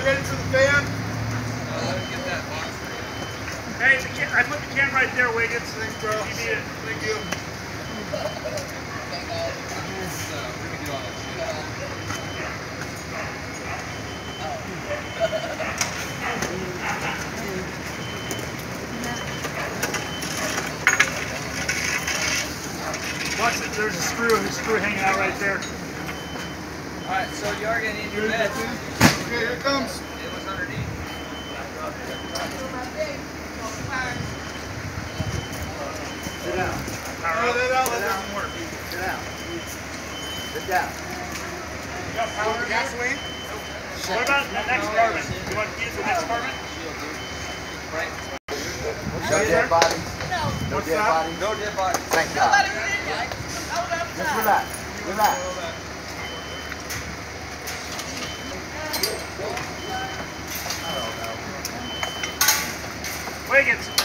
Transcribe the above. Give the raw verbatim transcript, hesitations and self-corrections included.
ready for the fan? Get that box. Hey, the can I put the can right there, Wiggins. Thanks, bro. You need it. Thank you. Watch it. There's a screw, a screw hanging out right there. All right, so you are going to need your bed. Okay, here it comes. It was underneath. Sit down. Throw that out. That doesn't work. Sit down. Sit down. You got power in there? Gasoline? What about the next carbon? You want to use the next carbon? Right. No dead bodies. No. No What's dead that? bodies. No dead bodies. Thank God. Nobody was in there. I was outside. Just relax. Relax. Wiggins.